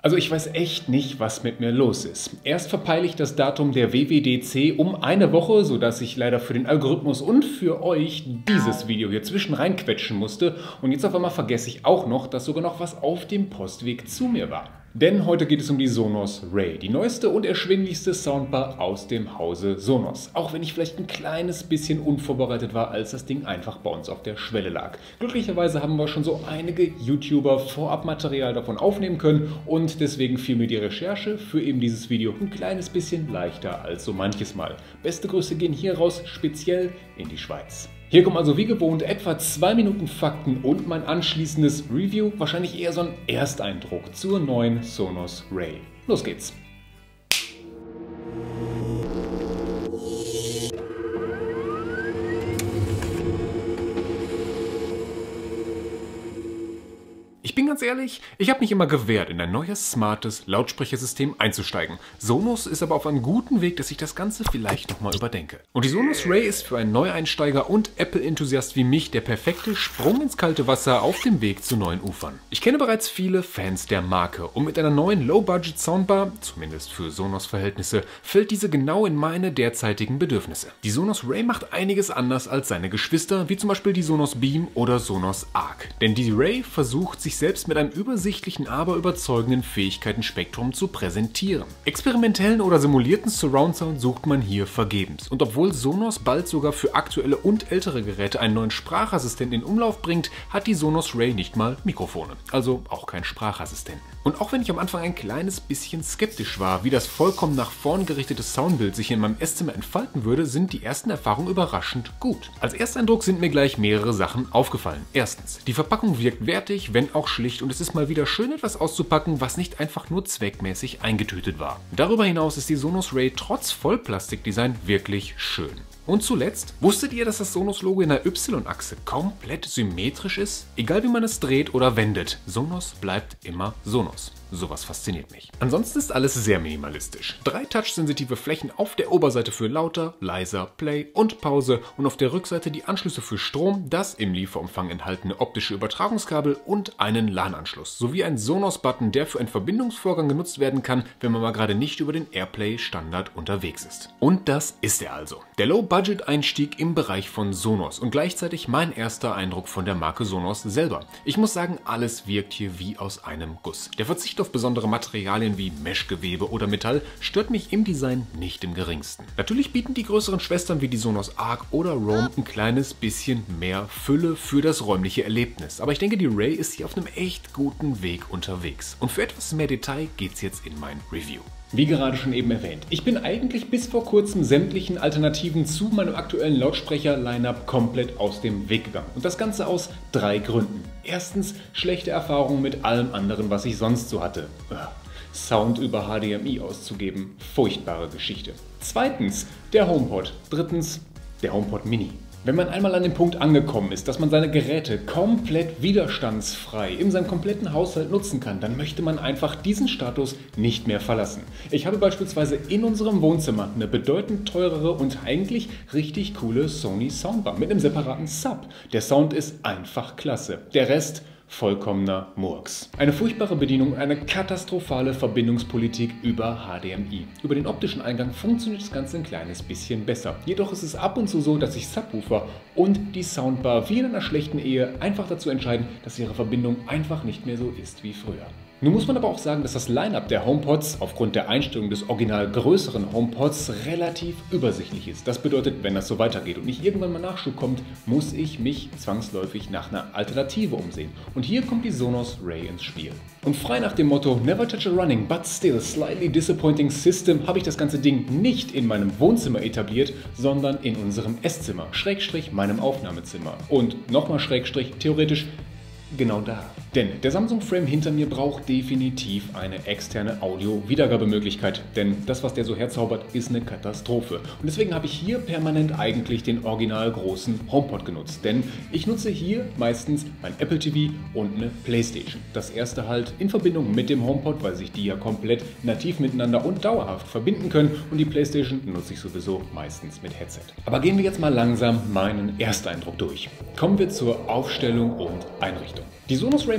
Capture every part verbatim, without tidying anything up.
Also ich weiß echt nicht, was mit mir los ist. Erst verpeile ich das Datum der W W D C um eine Woche, sodass ich leider für den Algorithmus und für euch dieses Video hier zwischen reinquetschen musste. Und jetzt auf einmal vergesse ich auch noch, dass sogar noch was auf dem Postweg zu mir war. Denn heute geht es um die Sonos Ray, die neueste und erschwinglichste Soundbar aus dem Hause Sonos. Auch wenn ich vielleicht ein kleines bisschen unvorbereitet war, als das Ding einfach bei uns auf der Schwelle lag. Glücklicherweise haben wir schon so einige YouTuber Vorabmaterial davon aufnehmen können und deswegen fiel mir die Recherche für eben dieses Video ein kleines bisschen leichter als so manches Mal. Beste Grüße gehen hier raus, speziell in die Schweiz. Hier kommen also wie gewohnt etwa zwei Minuten Fakten und mein anschließendes Review, wahrscheinlich eher so ein Ersteindruck zur neuen Sonos Ray. Los geht's! Ich bin ganz ehrlich, ich habe mich immer gewehrt, in ein neues, smartes Lautsprechersystem einzusteigen. Sonos ist aber auf einem guten Weg, dass ich das Ganze vielleicht nochmal überdenke. Und die Sonos Ray ist für einen Neueinsteiger und Apple-Enthusiast wie mich der perfekte Sprung ins kalte Wasser auf dem Weg zu neuen Ufern. Ich kenne bereits viele Fans der Marke und mit einer neuen Low-Budget-Soundbar, zumindest für Sonos-Verhältnisse, fällt diese genau in meine derzeitigen Bedürfnisse. Die Sonos Ray macht einiges anders als seine Geschwister, wie zum Beispiel die Sonos Beam oder Sonos Arc. Denn die Ray versucht sich selbst mit einem übersichtlichen, aber überzeugenden Fähigkeitenspektrum zu präsentieren. Experimentellen oder simulierten Surround-Sound sucht man hier vergebens. Und obwohl Sonos bald sogar für aktuelle und ältere Geräte einen neuen Sprachassistenten in Umlauf bringt, hat die Sonos Ray nicht mal Mikrofone. Also auch kein Sprachassistenten. Und auch wenn ich am Anfang ein kleines bisschen skeptisch war, wie das vollkommen nach vorn gerichtete Soundbild sich in meinem Esszimmer entfalten würde, sind die ersten Erfahrungen überraschend gut. Als Ersteindruck sind mir gleich mehrere Sachen aufgefallen. Erstens, die Verpackung wirkt wertig, wenn auch schlicht, und es ist mal wieder schön, etwas auszupacken, was nicht einfach nur zweckmäßig eingetütet war. Darüber hinaus ist die Sonos Ray trotz Vollplastikdesign wirklich schön. Und zuletzt, wusstet ihr, dass das Sonos-Logo in der Y-Achse komplett symmetrisch ist? Egal wie man es dreht oder wendet, Sonos bleibt immer Sonos. Sowas fasziniert mich. Ansonsten ist alles sehr minimalistisch. Drei touchsensitive Flächen auf der Oberseite für lauter, leiser, Play und Pause und auf der Rückseite die Anschlüsse für Strom, das im Lieferumfang enthaltene optische Übertragungskabel und einen LAN-Anschluss, sowie ein Sonos-Button, der für einen Verbindungsvorgang genutzt werden kann, wenn man mal gerade nicht über den AirPlay-Standard unterwegs ist. Und das ist er also. Der Low-Budget-Einstieg im Bereich von Sonos und gleichzeitig mein erster Eindruck von der Marke Sonos selber. Ich muss sagen, alles wirkt hier wie aus einem Guss. Der Verzicht auf besondere Materialien wie Meshgewebe oder Metall stört mich im Design nicht im geringsten. Natürlich bieten die größeren Schwestern wie die Sonos Arc oder Roam ein kleines bisschen mehr Fülle für das räumliche Erlebnis, aber ich denke, die Ray ist hier auf einem echt guten Weg unterwegs. Und für etwas mehr Detail geht's jetzt in mein Review. Wie gerade schon eben erwähnt, ich bin eigentlich bis vor kurzem sämtlichen Alternativen zu meinem aktuellen Lautsprecher-Line-Up komplett aus dem Weg gegangen. Und das Ganze aus drei Gründen. Erstens, schlechte Erfahrungen mit allem anderen, was ich sonst so hatte. Sound über H D M I auszugeben, furchtbare Geschichte. Zweitens, der HomePod. Drittens, der HomePod Mini. Wenn man einmal an dem Punkt angekommen ist, dass man seine Geräte komplett widerstandsfrei in seinem kompletten Haushalt nutzen kann, dann möchte man einfach diesen Status nicht mehr verlassen. Ich habe beispielsweise in unserem Wohnzimmer eine bedeutend teurere und eigentlich richtig coole Sony Soundbar mit einem separaten Sub. Der Sound ist einfach klasse. Der Rest vollkommener Murks. Eine furchtbare Bedienung, eine katastrophale Verbindungspolitik über H D M I. Über den optischen Eingang funktioniert das Ganze ein kleines bisschen besser. Jedoch ist es ab und zu so, dass sich Subwoofer und die Soundbar wie in einer schlechten Ehe einfach dazu entscheiden, dass ihre Verbindung einfach nicht mehr so ist wie früher. Nun muss man aber auch sagen, dass das Line-Up der HomePods aufgrund der Einstellung des original größeren HomePods relativ übersichtlich ist. Das bedeutet, wenn das so weitergeht und nicht irgendwann mal Nachschub kommt, muss ich mich zwangsläufig nach einer Alternative umsehen. Und hier kommt die Sonos Ray ins Spiel. Und frei nach dem Motto Never touch a running but still slightly disappointing system habe ich das ganze Ding nicht in meinem Wohnzimmer etabliert, sondern in unserem Esszimmer, Schrägstrich meinem Aufnahmezimmer. Und nochmal Schrägstrich, theoretisch genau da. Denn der Samsung Frame hinter mir braucht definitiv eine externe Audio-Wiedergabemöglichkeit, denn das, was der so herzaubert, ist eine Katastrophe. Und deswegen habe ich hier permanent eigentlich den original großen HomePod genutzt, denn ich nutze hier meistens mein Apple T V und eine Playstation. Das erste halt in Verbindung mit dem HomePod, weil sich die ja komplett nativ miteinander und dauerhaft verbinden können, und die Playstation nutze ich sowieso meistens mit Headset. Aber gehen wir jetzt mal langsam meinen Ersteindruck durch. Kommen wir zur Aufstellung und Einrichtung. Die Sonos Ray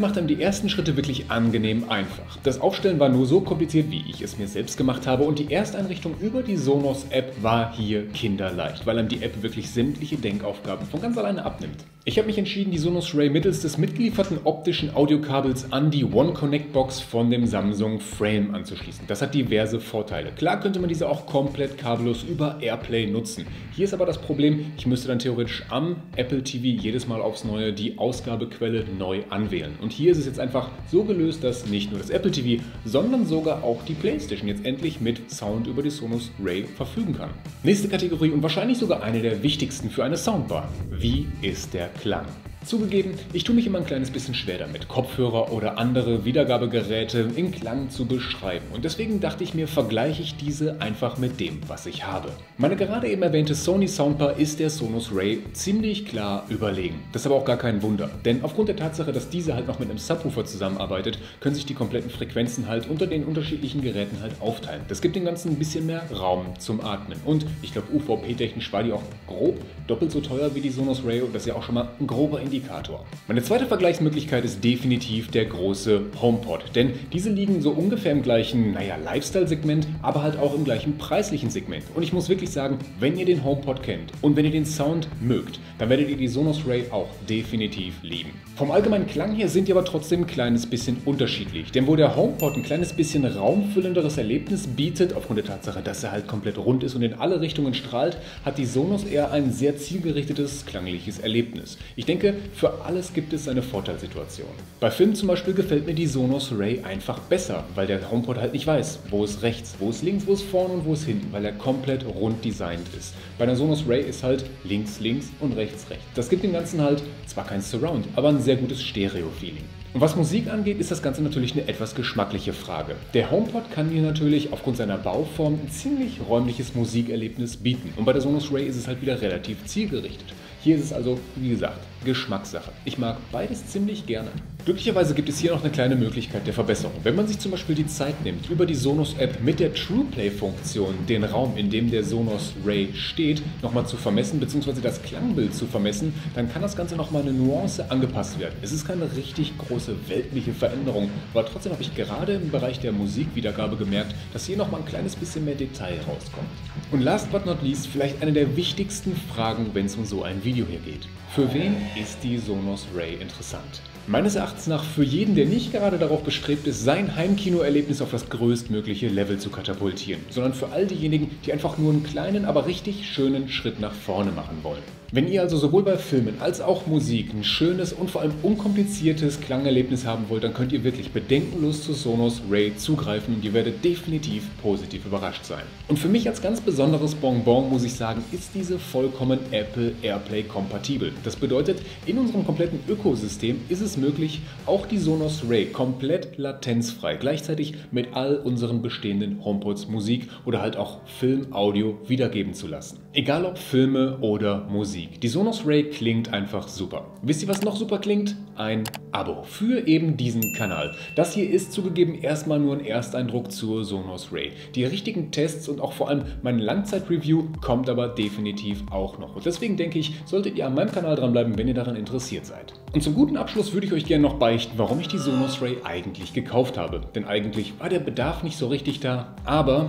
macht einem die ersten Schritte wirklich angenehm einfach. Das Aufstellen war nur so kompliziert, wie ich es mir selbst gemacht habe, und die Ersteinrichtung über die Sonos-App war hier kinderleicht, weil einem die App wirklich sämtliche Denkaufgaben von ganz alleine abnimmt. Ich habe mich entschieden, die Sonos Ray mittels des mitgelieferten optischen Audiokabels an die One Connect Box von dem Samsung Frame anzuschließen. Das hat diverse Vorteile. Klar könnte man diese auch komplett kabellos über AirPlay nutzen. Hier ist aber das Problem, ich müsste dann theoretisch am Apple T V jedes Mal aufs Neue die Ausgabequelle neu anwählen. Und hier ist es jetzt einfach so gelöst, dass nicht nur das Apple T V, sondern sogar auch die PlayStation jetzt endlich mit Sound über die Sonos Ray verfügen kann. Nächste Kategorie und wahrscheinlich sogar eine der wichtigsten für eine Soundbar. Wie ist der Klang? Zugegeben, ich tue mich immer ein kleines bisschen schwer damit, Kopfhörer oder andere Wiedergabegeräte in Klang zu beschreiben. Und deswegen dachte ich mir, vergleiche ich diese einfach mit dem, was ich habe. Meine gerade eben erwähnte Sony Soundbar ist der Sonos Ray ziemlich klar überlegen. Das ist aber auch gar kein Wunder, denn aufgrund der Tatsache, dass diese halt noch mit einem Subwoofer zusammenarbeitet, können sich die kompletten Frequenzen halt unter den unterschiedlichen Geräten halt aufteilen. Das gibt dem Ganzen ein bisschen mehr Raum zum Atmen. Und ich glaube, U V P-technisch war die auch grob doppelt so teuer wie die Sonos Ray, und das ist ja auch schon mal ein grober Indikator. Meine zweite Vergleichsmöglichkeit ist definitiv der große HomePod, denn diese liegen so ungefähr im gleichen, naja, Lifestyle-Segment, aber halt auch im gleichen preislichen Segment. Und ich muss wirklich sagen, wenn ihr den HomePod kennt und wenn ihr den Sound mögt, dann werdet ihr die Sonos Ray auch definitiv lieben. Vom allgemeinen Klang her sind die aber trotzdem ein kleines bisschen unterschiedlich, denn wo der HomePod ein kleines bisschen raumfüllenderes Erlebnis bietet, aufgrund der Tatsache, dass er halt komplett rund ist und in alle Richtungen strahlt, hat die Sonos eher ein sehr zielgerichtetes, klangliches Erlebnis. Ich denke, für alles gibt es eine Vorteilssituation. Bei Filmen zum Beispiel gefällt mir die Sonos Ray einfach besser, weil der HomePod halt nicht weiß, wo ist rechts, wo ist links, wo ist vorne und wo ist hinten, weil er komplett rund designt ist. Bei der Sonos Ray ist halt links, links und rechts, rechts. Das gibt dem Ganzen halt zwar kein Surround, aber ein sehr gutes Stereo-Feeling. Und was Musik angeht, ist das Ganze natürlich eine etwas geschmackliche Frage. Der HomePod kann hier natürlich aufgrund seiner Bauform ein ziemlich räumliches Musikerlebnis bieten. Und bei der Sonos Ray ist es halt wieder relativ zielgerichtet. Hier ist es also, wie gesagt, Geschmackssache. Ich mag beides ziemlich gerne. Glücklicherweise gibt es hier noch eine kleine Möglichkeit der Verbesserung. Wenn man sich zum Beispiel die Zeit nimmt, über die Sonos-App mit der TruePlay-Funktion den Raum, in dem der Sonos Ray steht, nochmal zu vermessen, beziehungsweise das Klangbild zu vermessen, dann kann das Ganze nochmal eine Nuance angepasst werden. Es ist keine richtig große weltliche Veränderung, aber trotzdem habe ich gerade im Bereich der Musikwiedergabe gemerkt, dass hier nochmal ein kleines bisschen mehr Detail rauskommt. Und last but not least, vielleicht eine der wichtigsten Fragen, wenn es um so ein Video hier geht. Für wen ist die Sonos Ray interessant? Meines Erachtens nach für jeden, der nicht gerade darauf bestrebt ist, sein Heimkinoerlebnis auf das größtmögliche Level zu katapultieren, sondern für all diejenigen, die einfach nur einen kleinen, aber richtig schönen Schritt nach vorne machen wollen. Wenn ihr also sowohl bei Filmen als auch Musik ein schönes und vor allem unkompliziertes Klangerlebnis haben wollt, dann könnt ihr wirklich bedenkenlos zu Sonos Ray zugreifen und ihr werdet definitiv positiv überrascht sein. Und für mich als ganz besonderes Bonbon muss ich sagen, ist diese vollkommen Apple AirPlay kompatibel. Das bedeutet, in unserem kompletten Ökosystem ist es möglich, auch die Sonos Ray komplett latenzfrei gleichzeitig mit all unseren bestehenden HomePods Musik oder halt auch Film, Audio wiedergeben zu lassen. Egal ob Filme oder Musik. Die Sonos Ray klingt einfach super. Wisst ihr, was noch super klingt? Ein Abo für eben diesen Kanal. Das hier ist zugegeben erstmal nur ein Ersteindruck zur Sonos Ray. Die richtigen Tests und auch vor allem mein Langzeit-Review kommt aber definitiv auch noch. Und deswegen denke ich, solltet ihr an meinem Kanal dranbleiben, wenn ihr daran interessiert seid. Und zum guten Abschluss würde ich euch gerne noch beichten, warum ich die Sonos Ray eigentlich gekauft habe. Denn eigentlich war der Bedarf nicht so richtig da, aber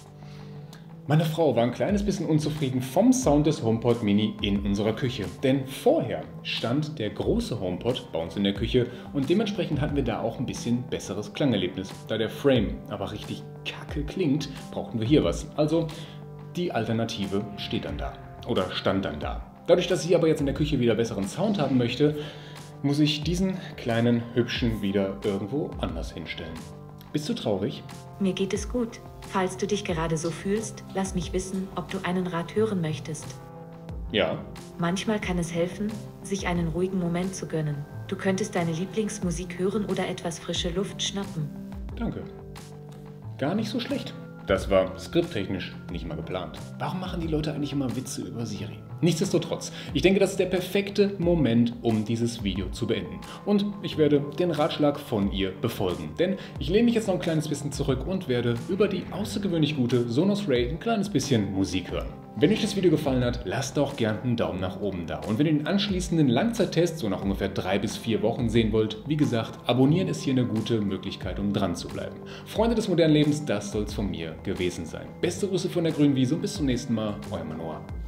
meine Frau war ein kleines bisschen unzufrieden vom Sound des HomePod Mini in unserer Küche. Denn vorher stand der große HomePod bei uns in der Küche und dementsprechend hatten wir da auch ein bisschen besseres Klangerlebnis. Da der Frame aber richtig kacke klingt, brauchten wir hier was. Also die Alternative steht dann da oder stand dann da. Dadurch, dass ich aber jetzt in der Küche wieder besseren Sound haben möchte, muss ich diesen kleinen Hübschen wieder irgendwo anders hinstellen. Bist du traurig? Mir geht es gut. Falls du dich gerade so fühlst, lass mich wissen, ob du einen Rat hören möchtest. Ja. Manchmal kann es helfen, sich einen ruhigen Moment zu gönnen. Du könntest deine Lieblingsmusik hören oder etwas frische Luft schnappen. Danke. Gar nicht so schlecht. Das war skripttechnisch nicht mal geplant. Warum machen die Leute eigentlich immer Witze über Siri? Nichtsdestotrotz, ich denke, das ist der perfekte Moment, um dieses Video zu beenden. Und ich werde den Ratschlag von ihr befolgen. Denn ich lehne mich jetzt noch ein kleines bisschen zurück und werde über die außergewöhnlich gute Sonos Ray ein kleines bisschen Musik hören. Wenn euch das Video gefallen hat, lasst doch gern einen Daumen nach oben da. Und wenn ihr den anschließenden Langzeittest so nach ungefähr drei bis vier Wochen sehen wollt, wie gesagt, abonnieren ist hier eine gute Möglichkeit, um dran zu bleiben. Freunde des modernen Lebens, das soll es von mir gewesen sein. Beste Grüße von der grünen Wiese und bis zum nächsten Mal, euer Manoa.